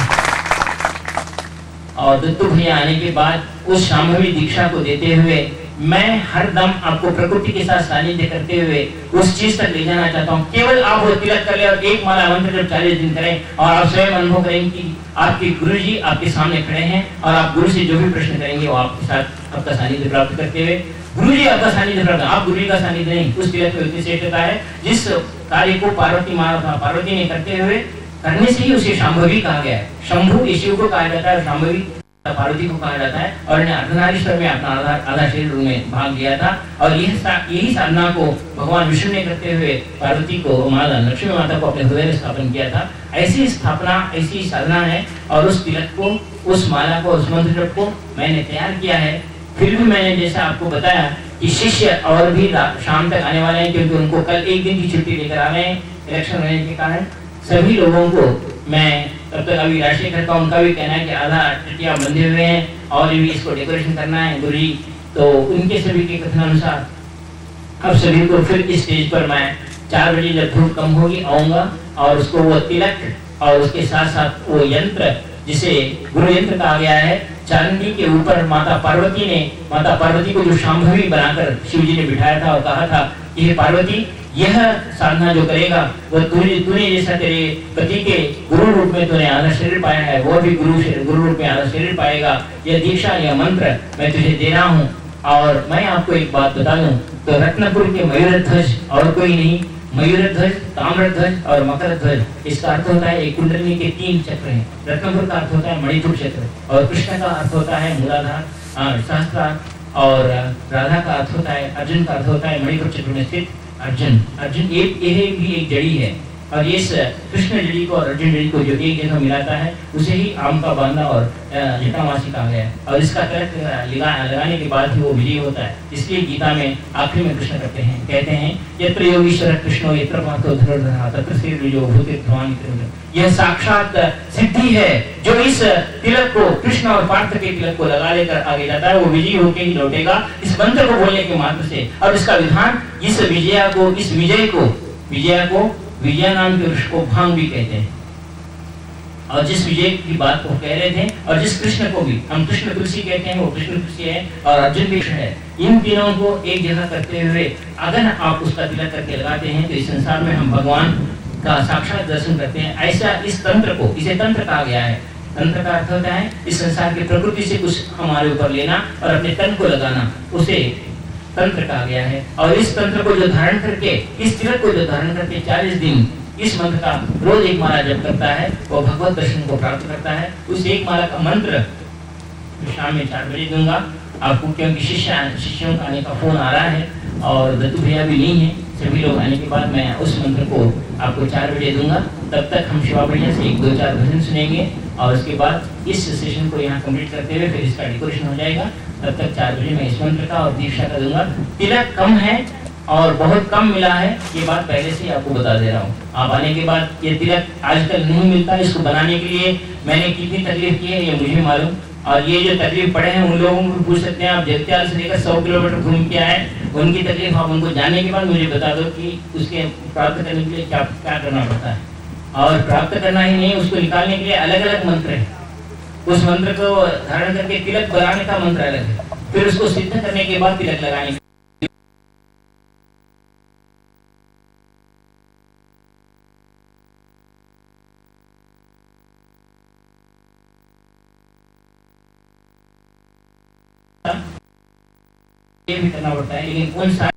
और दत्तू भैया आने के बाद उस शांभवी दीक्षा को देते हुए मैं हर दम आपको प्रकृति के साथ सानिध्य करते हुए उस चीज तक ले जाना चाहता हूँ। केवल आप वो तिलक कर ले और एक माला मंत्र जब 40 दिन करें और आप स्वयं अनुभव करेंगे कि आपके गुरु जी आपके सामने खड़े हैं और आप गुरु से जो भी प्रश्न करेंगे वो आपके साथ आपका सानिध्य प्राप्त करते हुए गुरु जी आपका सानिध्य प्राप्त, आप गुरु जी का सानिध्य नहीं। उस तिलक में उतनी श्रेष्ठता है जिस कार्य को पार्वती ने करते हुए करने से ही उसे शांभवी कहा गया है। शंभु शिव को कहा जाता है, शांभवी पार्वती को कहा जाता है और इन्हें अर्धनारीश्वर में अपना आधा शरीर में भाग लिया था और यही साधना को भगवान विष्णु ने करते हुए पार्वती को माता लक्ष्मी माता को अपने हृदय में स्थापन किया था। ऐसी स्थापना ऐसी साधना है और उस तिलक को उस माला को उस मंत्र जप को मैंने तैयार किया है। फिर भी मैंने जैसा आपको बताया कि शिष्य और भी शाम तक आने वाले हैं क्योंकि उनको कल एक दिन की छुट्टी लेकर आ रहे हैं इलेक्शन होने के कारण। सभी लोगों को मैं तब तक अभी राजशेखर का उनका भी कहना है कि आधा टिटिया बंधे हुए हैं और भी इसको डेकोरेशन करना है गुरुजी, तो उनके सभी के कथनानुसार अब सभी को फिर इस स्टेज पर मैं 4 बजे जब धूप कम होगी आऊंगा और उसको वो तिलक और उसके साथ साथ वो यंत्र जिसे गुरु यंत्र कहा गया है, चांदी के ऊपर माता पार्वती को जो शांभवी बनाकर शिव जी ने बिठाया था और कहा था कि हे पार्वती, यह साधना जो करेगा वो तूने जैसा तेरे पति के गुरु रूप में तूने आधा शरीर पाया है वो भी गुरु रूप में आधा शरीर पाएगा। यह दीक्षा यह मंत्र मैं तुझे दे रहा हूँ। और मैं आपको एक बात बता दूं तो रत्नपुर के मयूरध्वज और कोई नहीं, मयूरध्वज, ताम्रध्वज और मकरध्वज, इसका अर्थ होता है एक कुंडली के 3 चक्र हैं। रत्नपुर का अर्थ होता है मणिपुर चक्र और कृष्ण का अर्थ होता है मूलाधार सहस्त्रार और राधा का अर्थ होता है, अर्जुन का अर्थ होता है मणिपुर चक्र में स्थित अर्जुन ये भी एक जड़ी है और इस कृष्ण जड़ी को और अर्जुन जड़ी को जो एक जगह मिलाता है उसे ही आम का बांधा और जटामासी कहा गया है और इसका तिलक लगाने के बाद ही वो विजय होता है। इसलिए गीता में आखिरी में कृष्ण कहते हैं यत्र योगीश्वर कृष्णो यत्र पार्थो धनुर्धरः तत्र श्री विजयो भूते भवानी कृष्ण। यह साक्षात सिद्धि है जो इस तिलक को कृष्ण और पार्थ के तिलक को लगा लेकर आगे जाता है वो विजयी होकर ही लौटेगा इस मंत्र को बोलने के मात्र से। और इसका विधान इस विजय को विजय नाम के वृक्ष को भांग भी कहते हैं और जिस विजय की बात को कह रहे थे और जिस कृष्ण को भी हम कृष्ण तुलसी कहते हैं वो कृष्ण तुलसी है और अर्जुन भी कृष्ण है। इन तीनों को एक जगह करते हुए अगर आप उसका तिलक करके लगाते हैं तो इस संसार में हम भगवान का साक्षात दर्शन करते हैं। ऐसा इस तंत्र को इसे तंत्र कहा गया है। तंत्र का अर्थ होता है इस संसार की प्रकृति से कुछ हमारे ऊपर लेना और अपने तन को लगाना, उसे तंत्र कहा गया है। और इस तंत्र को जो धारण करके इस तिलक को जो धारण करके 40 दिन इस मंत्र का रोज एक माला जप करता है वो भगवत दर्शन को प्राप्त करता है। उस एक माला का मंत्र शाम में 4 बजे दूंगा आपको, क्योंकि शिष्यों का आने का फोन आ रहा है और दत्तू भैया भी नहीं है। सभी लोग आने के बाद मैं उस मंत्र को आपको 4 बजे दूंगा। तब तक हम शिवा भैया से 1-2-4 भजन सुनेंगे और उसके बाद इस सेशन को यहाँ कंप्लीट करते हुए फिर इसका डेकोरेशन हो जाएगा। तब तक 4 बजे मैं इस मंत्र का और दीक्षा का दूंगा। तिलक कम है और बहुत कम मिला है, ये बात पहले से ही आपको बता दे रहा हूँ। आप आने के बाद ये तिलक आजकल नहीं मिलता, इसको बनाने के लिए मैंने कितनी तकलीफ की है ये मुझे मालूम। और ये जो तकलीफ पड़े हैं उन लोगों को पूछ सकते हैं, आप जगत्याल से लेकर 100 किलोमीटर घूम के आए, उनकी तकलीफ आप उनको जानने के बाद मुझे बता दो कि उसके प्राप्त करने के लिए क्या करना पड़ता है। और प्राप्त करना ही नहीं, उसको निकालने के लिए अलग अलग मंत्र है। उस मंत्र को धारण करके तिलक बनाने का मंत्र अलग है, फिर उसको सिद्ध करने के बाद तिलक लगाने ये भी करना पड़ता है। लेकिन उन सारे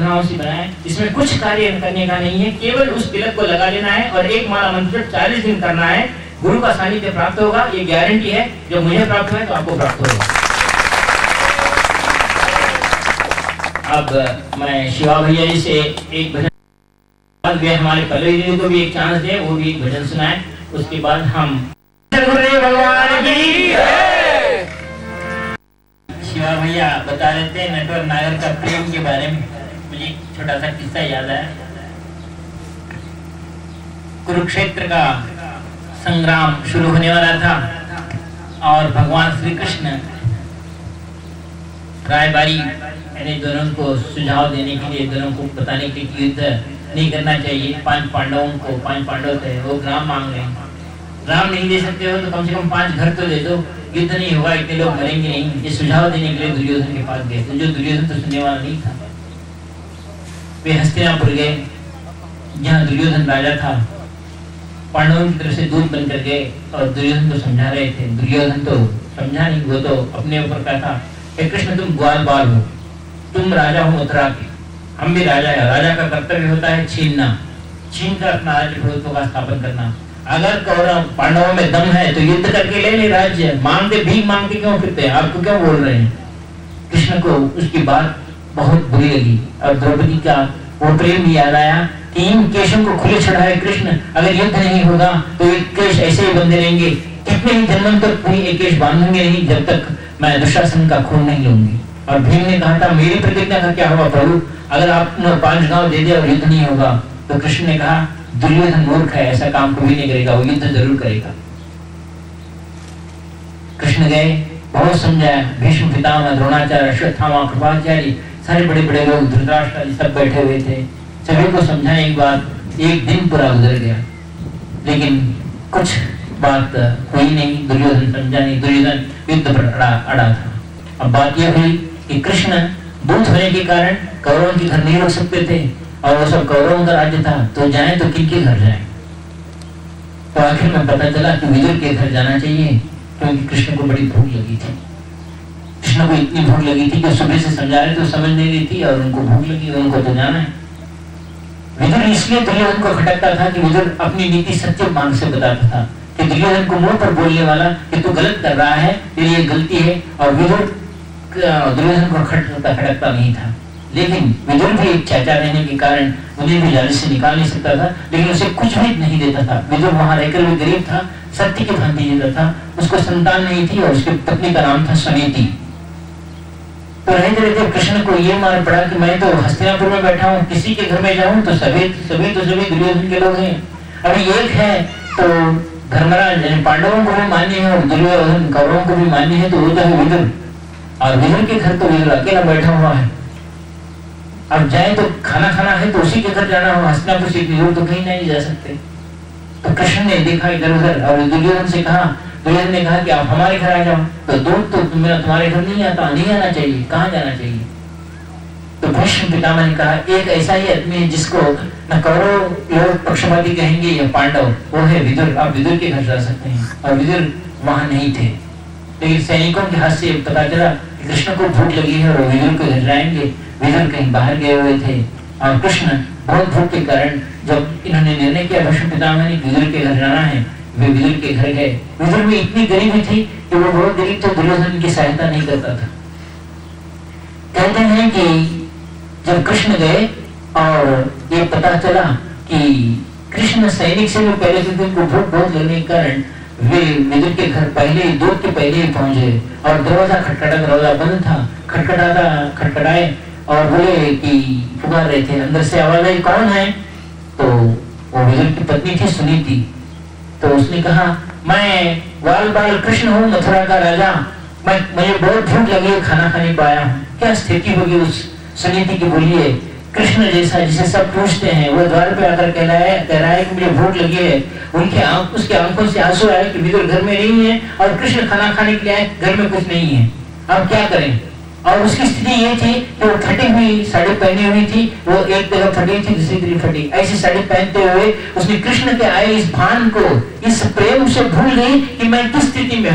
मुद्राओं से बना है, इसमें कुछ कार्य करने का नहीं है, केवल उस तिलक को लगा लेना है और एक माला मंत्र 40 दिन करना है। गुरु का सानिध्य प्राप्त होगा, ये गारंटी है। जो मुझे प्राप्त हुआ है तो आपको प्राप्त होगा। अब मैं शिवा भैया जी से एक भजन, हमारे पल्लवी जी को भी एक चांस दे, वो भी एक भजन सुनाए, उसके बाद हम भगवान की शिवा भैया बता रहे थे नटवर नागर का प्रेम के बारे में। मुझे एक छोटा सा किस्सा याद है। कुरुक्षेत्र का संग्राम शुरू होने वाला था और भगवान श्री कृष्ण रायबारी यानी दोनों को सुझाव देने के लिए, दोनों को बताने के लिए युद्ध नहीं करना चाहिए। 5 पांडवों को, 5 पांडव थे, वो ग्राम मांग रहे हैं। ग्राम नहीं दे सकते हो तो कम से कम 5 घर तो दे दो, युद्ध नहीं होगा, इतने लोग मरेंगे नहीं। ये सुझाव देने के लिए दुर्योधन के पास गए, तो जो दुर्योधन तो सुनने वाला नहीं था। वे हस्तिनापुर गए, जहाँ दुर्योधन राजा था। पांडवों की तरफ से दूत बनकर गए और दुर्योधन को समझा रहे थे। दुर्योधन तो समझा नहीं, वो तो अपने ऊपर का था। कृष्ण तुम ग्वाल बाल हो, तुम राजा हो मथुरा के, हम भी राजा है। राजा का कर्तव्य होता है छीनना, छीन कर अपना राज्य प्रभुत्व का स्थापन करना। अगर कौरव पांडवों में दम है तो युद्ध करके ले ले राज्य, मांगते भीख मांगते क्यों फिरते हैं, आपको क्यों बोल रहे हैं। कृष्ण को उसकी बात बहुत बुरी लगी और द्रौपदी का वो प्रेम भी याद आया कि इन केशों को खुले छुड़ाए कृष्ण, अगर युद्ध नहीं होगा तो ये केश ऐसे ही बंधे रहेंगे, कितने ही जन्म तक पूरी एक केश बांधेंगे नहीं जब तक मैं दुशासन का खून नहीं लूंगी। और भीम ने कहा था मेरी प्रतिज्ञा का क्या हुआ प्रभु, अगर आपने 5 गांव दे दिया और युद्ध नहीं होगा। तो कृष्ण ने कहा दुर्योधन मूर्ख है, ऐसा काम कभी नहीं करेगा, वो युद्ध जरूर करेगा। कृष्ण गए, बहुत समझाया, भीष्म पितामह, द्रोणाचार्य, अश्वत्थामा, कृपाचार्य, सारे बड़े बड़े लोग, धृतराष्ट्र आदि सब बैठे हुए थे। सभी को समझाने के बाद एक दिन पूरा गुजर गया, लेकिन कुछ बात हुई नहीं। दुर्योधन समझा नहीं, दुर्योधन युद्ध पर अड़ा था। अब बात यह हुई कि कृष्ण दूत होने के कारण कौरवों के घर नहीं रुक सकते थे और वो सब कौरवों का राज्य था, तो जाएं तो किनके घर जाएं। तो आखिर में पता चला कि विदुर के घर जाना चाहिए, क्योंकि कृष्ण को बड़ी भूख लगी थी। कृष्ण को इतनी भूख लगी थी कि सुबह से समझा रहे तो समझ नहीं रही थी और उनको भूख लगी, उनको तो जाना है। विदुर इसलिए दुर्योधन को खटकता था कि विदुर अपनी नीति सत्य मार्ग से बताता था कि दुर्योधन को मुंह पर बोलने वाला कि तू गलत कर रहा है, तेरी ये गलती है। और विदुर दुर्योधन को खटकता नहीं था, लेकिन विदुर भी एक चाचा रहने के कारण उन्हें भी लालच से निकाल नहीं सकता था, लेकिन उसे कुछ भी नहीं देता था। विदुर वहां रहकर भी गरीब था, सत्य की भांति जीता था। उसको संतान नहीं थी और उसकी पत्नी का नाम था सुनीति। तो रहते रहते कृष्ण को ये मार पड़ा कि मैं तो हस्तिनापुर में बैठा हूँ, किसी के घर में जाऊं तो सभी दुर्योधन के लोग हैं। अभी एक है तो धर्मराज यानी पांडवों को भी मान्य है और दुर्योधन कौरवों को भी मान्य है, तो वो तो है विदुर। और विदुर के घर तो विदुर अकेला बैठा हुआ है। अब जाए तो खाना खाना है तो उसी के घर जाना हो, हस्तिनापुर से दूर तो कहीं नहीं जा सकते। तो कृष्ण ने देखा इधर उधर और दुर्योधन से कहा, दुर्योधन ने कहा कि आप हमारे घर आ जाओ। तो दूर तो मेरा तुम्हारे घर नहीं आता, नहीं आना चाहिए, कहाँ जाना चाहिए। तो भीष्म पितामह ने कहा एक ऐसा ही आदमी है जिसको न कौरव लोग पक्षपाती कहेंगे या पांडव, वो है विदुर, आप विदुर के घर जा सकते हैं। और विदुर वहां नहीं थे, लेकिन सैनिकों के हाथ से पता चला कि कृष्ण को भूख लगी है और विदुर के घर जाएंगे। विदुर कहीं बाहर गए हुए थे और कृष्ण बहुत भूख के कारण जब इन्होंने निर्णय किया भीष्म पितामह ने विदुर के घर जाना है, वे विदुर के घर गए। विदुर में इतनी गरीबी थी कि वो बहुत गरीब तो दुर्योधन की सहायता नहीं करता था। कहते हैं कि जब कृष्ण गए और ये पता चला कि कृष्ण सैनिक से भी पहले से उनको भूख बहुत लगने के कारण वे विदुर के घर पहले दूध के पहले ही पहुंचे और दरवाजा खटखटा, दरवाजा बंद था, खटखटाए और बोले कि पुकार रहे थे, अंदर से आवाज आई कौन है। तो वो विदुर की पत्नी थी सुनीति। तो उसने कहा मैं ग्वाल बाल कृष्ण हूँ, मथुरा का राजा, मुझे बहुत भूख लगी है, खाना खाने को आया हूँ। क्या स्थिति होगी उस सुनीति की, बोलिए। कृष्ण जैसा जिसे सब पूछते हैं वो द्वार पे आकर कह रहा है कि मुझे भूख लगी है। उसके आंखों से आंसू आए कि विदुर घर में नहीं है और कृष्ण खाना खाने के लिए आए, घर में कुछ नहीं है, अब क्या करें। और उसकी स्थिति ये थी कि वो फटी हुई साड़ी पहनी हुई थी, वो एक जगह फटी थी दूसरी तरफ फटी, ऐसी साड़ी पहनते हुए उसने कृष्ण के आए इस भान को, इस प्रेम से भूल गई कि मैं किस स्थिति में हूँ।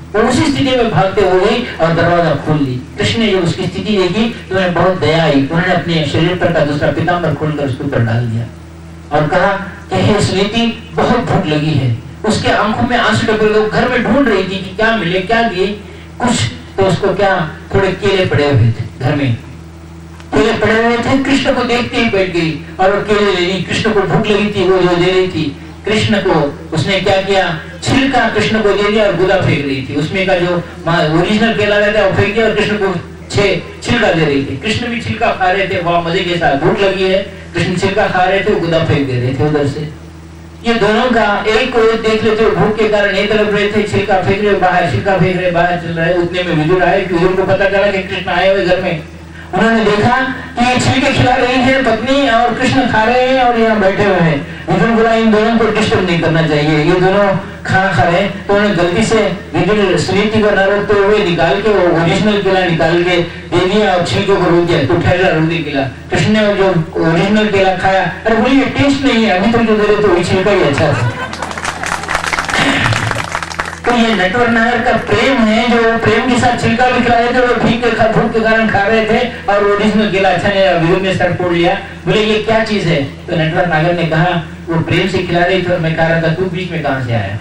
वो उसी स्थिति में भागते हुए और दरवाजा खोल ली। कृष्ण ने जब उसकी स्थिति देखी तो उन्हें बहुत दया आई। उन्होंने अपने शरीर पर का दूसरा पीताम्बर खोलकर उसके ऊपर डाल दिया और कहा कि हे सुनीति, बहुत भूख लगी है। उसके आंखों में आंसू टपक गए। घर में ढूंढ रही थी कि क्या मिले, क्या दिए कुछ, तो उसको क्या थोड़े केले पड़े हुए थे, घर में केले पड़े हुए थे। कृष्ण को देखते ही बैठ गई और वो केले ले ली। कृष्ण को भूख लगी थी, वो जो दे रही थी कृष्ण को, उसने क्या किया, छिलका कृष्ण को दे दिया और गुदा फेंक रही थी। उसमें का जो ओरिजिनल केला रहता है वो फेंक दिया और कृष्ण को छिलका दे रही थी। कृष्ण भी छिलका खा रहे थे, वहां मजे के साथ, भूख लगी है, कृष्ण छिलका खा रहे थे, गुदा फेंक दे रहे थे उधर से। ये दोनों का एक को देख लेते हो, भूख के कारण एक तरफ रहे थे, छिलका फेंक रहे बाहर, छिलका फेंक रहे बाहर चल रहे। उतने में विदुर आए। विदुर को पता चला कि कृष्ण आए हुए घर में। उन्होंने देखा कि ये छिलके खिला रही है पत्नी और कृष्ण खा रहे हैं और यहाँ बैठे हुए हैं। विदुर बोला इन दोनों को डिस्टर्ब नहीं करना चाहिए, ये दोनों खाना खा रहे हैं। तो उन्होंने गलती से विदुर सुनीति को न रोकते हुए निकाल के वो ओरिजिनल केला निकाल के दे दिया और छिलके को रोक दिया। तो ठहरा रोक केला। कृष्ण ने जो ओरिजिनल केला खाया, अरे बोलिए टेस्ट नहीं है, अभी तक जो दे रहे तो छिलका ही अच्छा था। तो ये नटवर नागर का प्रेम है, जो प्रेम के साथ छिलका भी खिला रहे थे, वो भूख के कारण खा रहे थे और ओरिजिनल केला अच्छा नहीं, विदुर ने सर फोड़ लिया। बोले ये क्या चीज है? तो नटवर नागर ने कहा वो प्रेम से खिला रही थी और मैं कह रहा था तू बीच में कहां से आया।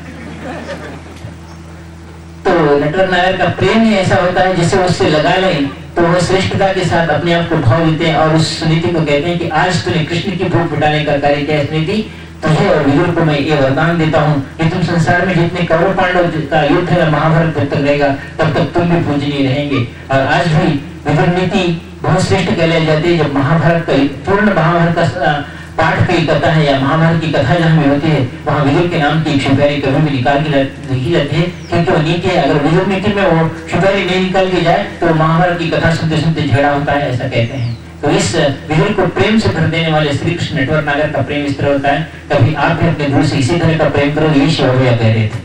तो नटवर नागर का प्रेम ही ऐसा होता है, जिसे उससे लगा लें तो वह श्रेष्ठता के साथ अपने आप को भाव देते हैं और उस सुनीति को कहते हैं कि आज तूने कृष्ण की भूख मिटाने का कार्य किया। सुनीति, तुझे और विदुर को मैं ये वरदान देता हूँ कि तुम संसार में जितने कौरव पांडव का युद्ध है, महाभारत जब तक रहेगा तब तक तुम भी पूजनीय रहेंगे। और आज भी विदुर नीति बहुत श्रेष्ठ कहलाई जाती है। जब महाभारत का पूर्ण महाभारत का पाठ की कथा है या महाभारत की कथा जहाँ में होती है, वहाँ विदुर के नाम की एक शिवप्यारी कभी भी निकाल के लिखी जाती है, क्योंकि वो नीति है। अगर विदुर नीति में वो शिवप्यारी नहीं निकाल के जाए तो महाभारत की कथा सुनते सुनते झगड़ा होता है, ऐसा कहते हैं। तो इस विदुर को प्रेम से भर देने वाले श्री कृष्ण नटवर नागर का प्रेम इस तरह होता है। कभी आप भी अपने गुरु से इसी तरह का प्रेम करो, यही शिव भैया कह रहे थे।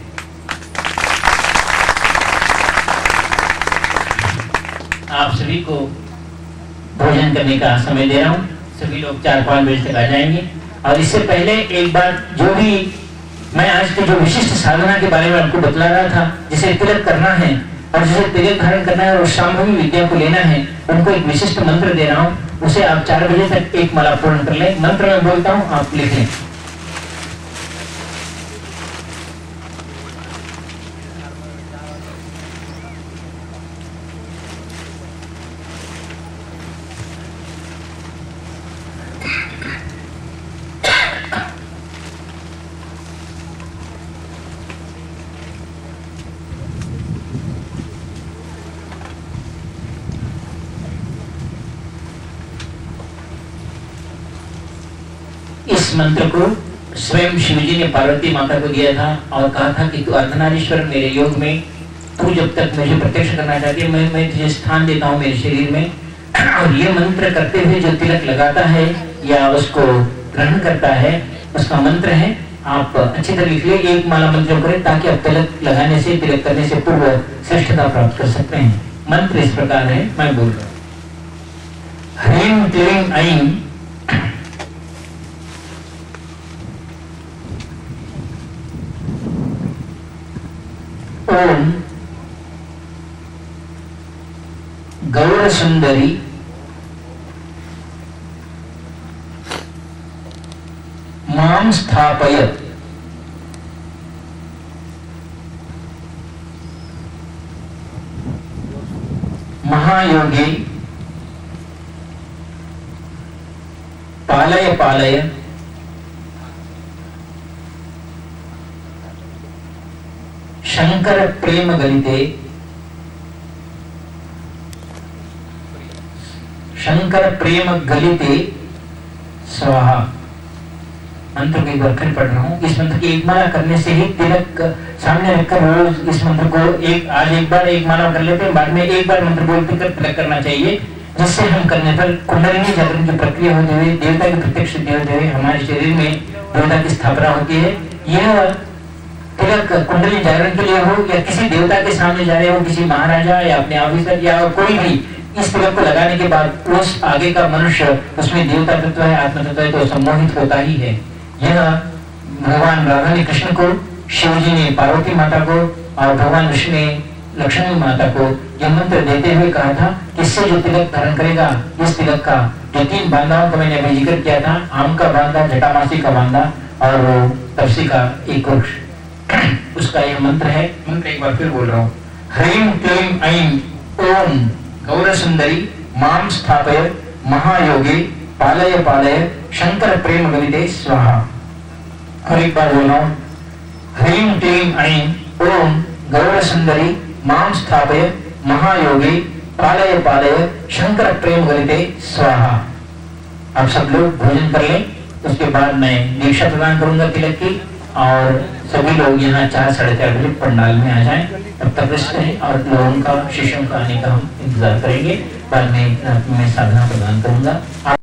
आप सभी को भोजन करने का समय दे रहा हूँ। सभी लोग 4-5 बजे तक आ जाएंगे। और इससे पहले एक बात, जो भी मैं आज के जो विशिष्ट साधना के बारे में आपको बतला रहा था, जिसे तिलक करना है और जिसे तिलक धारण करना है और शांभवी विद्या को लेना है, उनको एक विशिष्ट मंत्र दे रहा हूँ। उसे आप 4 बजे तक एक माला पूर्ण कर लें। मंत्र मैं बोलता हूँ, आप लिख लें। इस मंत्र को स्वयं शिवजी ने पार्वती माता को दिया था और कहा था कि तू अर्धनारीश्वर मेरे योग में, तू जब तक मुझे प्रत्यक्ष करना चाहती है, मैं तुझे स्थान देता हूँ मेरे शरीर में। और ये मंत्र करते हुए जो तिलक लगाता है या उसको ग्रहण करता है, उसका मंत्र है, आप अच्छी तरह लिख ले। एक माला मंत्र करें ताकि आप तिलक लगाने से, तिलक करने से पूर्व श्रेष्ठता प्राप्त कर सकते हैं। मंत्र इस प्रकार है, मैं बोल रहा हूँ। ह्रीं क्लीं ऐं ओम गौर सुंदरी मां स्थापयत महायोगे पालय पालय शंकर प्रेम गलिते शंकर प्रेम गलिते स्वाहा। मंत्र को एक बार फिर पढ़ रहा हूँ। इस मंत्र की एक माला करने से ही तिलक सामने रखकर रोज इस मंत्र को आज एक बार एक माला कर लेते हैं, बाद में एक बार मंत्र बोलते कर तिलक करना चाहिए, जिससे हम करने पर कुंडलिनी जागरण की प्रक्रिया होते हुए, देवता की प्रत्यक्ष सिद्धि होते हुए हमारे शरीर में देवता की स्थापना होती है। यह तिलक कुंडली जागरण के लिए हो या किसी देवता के सामने जा रहे हो, किसी महाराजा या अपने ऑफिसर या कोई भी, इस तिलक को लगाने के बाद उस आगे का मनुष्य, उसमें देवता तत्व है, आत्म तत्व है, तो सम्मोहित होता ही है। यह भगवान राधा ने कृष्ण को, शिव जी ने पार्वती माता को और भगवान विष्णु ने लक्ष्मी माता को यह मंत्र देते हुए कहा था, किससे जो तिलक धारण करेगा, इस तिलक का जो 3 बांधाओं का मैंने अभी जिक्र किया था, आम का बांधा, जटामासी का बांधा और वो तपसी का एक वृक्ष, उसका यह मंत्र है। मंत्र एक बार फिर बोल रहा हूँ, ह्रीं क्लीं ऐं ओम गौरसुंदरी मां स्थापय महायोगे पालय पालय शंकर प्रेम गलिते स्वाहा। और एक बार बोल रहा हूँ, ह्रीं क्लीं ऐं ओम गौरसुंदरी मां स्थापय महायोगे पालय पालय शंकर प्रेम गलिते स्वाहा। आप सब लोग भोजन कर लें, उसके बाद मैं दीक्षा प्रदान करूंगा तिलक की, और सभी लोग यहाँ 4 साढ़े 4 बजे पंडाल में आ जाएं। तब तक रहें और लोगों का, शिष्यों का आने का हम इंतजार करेंगे। बाद में मैं साधना प्रदान करूंगा।